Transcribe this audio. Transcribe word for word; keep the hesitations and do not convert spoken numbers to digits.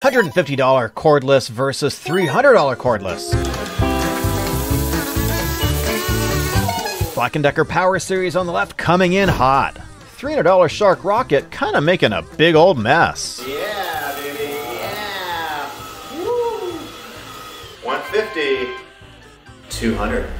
hundred fifty dollar cordless versus three hundred dollar cordless. Black and Decker Powerseries on the left coming in hot. three hundred dollar Shark Rocket kind of making a big old mess. Yeah, baby, yeah. Woo. one fifty. two hundred.